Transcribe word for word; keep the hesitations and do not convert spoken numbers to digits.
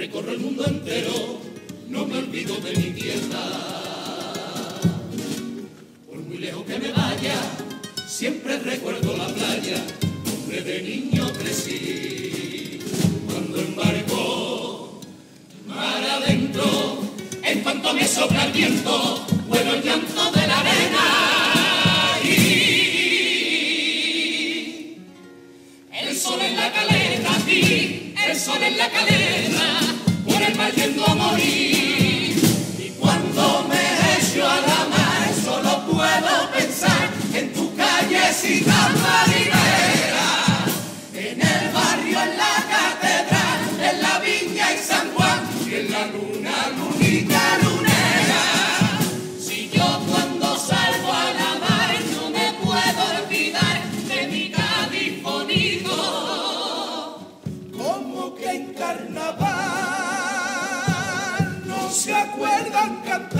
recorro el mundo entero, no me olvido de mi tierra. Por muy lejos que me vaya, siempre recuerdo la playa donde de niño crecí. Cuando embarcó mar adentro, en cuanto me sopla el viento, vuelo el llanto de la arena. Y el sol en la caleta, y el sol en la caleta, por el mar yendo a morir. Y cuando me echo a la mar, solo puedo pensar en tu callecita marinera, en el barrio, en la catedral, en la viña y San Juan, y en la luna, lunita lunera. Si yo cuando salgo a la mar no me puedo olvidar de mi Cádiz bonito, como que en carnaval no se acuerdan cantar